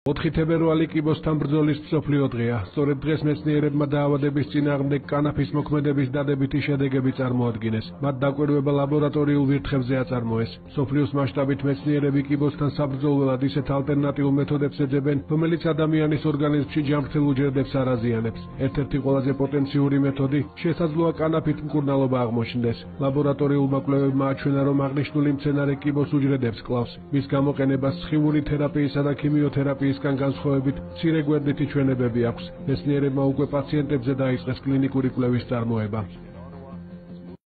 4 თებერვალი კიბოსთან ბრძოლის მსოფლიო დღეა. სწორედ დღეს მეცნიერებმა დაავადების წინააღმდეგ კანაფის მოქმედების დადებითი შედეგები წარმოადგინეს. მათ დაკვირვება ლაბორატორიულ ვირთხებზე აწარმოეს. მსოფლიოს მასშტაბით მეცნიერები კიბოსთან საბრძოლველად ისეთ ალტერნატიულ მეთოდებს ეძებენ, რომელიც ადამიანის ორგანიზმში ჯანმრთელ უჯრედებს არ აზიანებს. ერთ-ერთი ყველაზე პოტენციური მეთოდი შესაძლოა კანაფით მკურნალობა აღმოჩნდეს. ლაბორატორიულმა კვლევებმა აჩვენა, რომ აღნიშნული მცენარე კიბოს უჯრედებს კლავს. მის გამოყენებას სხივური თერაპიისა და ქიმიოთერაპიის განსხვავებით მცირე გვერდითი ჩვენებები აქვს. მეცნიერებმა უკვე პაციენტებზე დაიწყეს კლინიკური კვლევის წარმოება.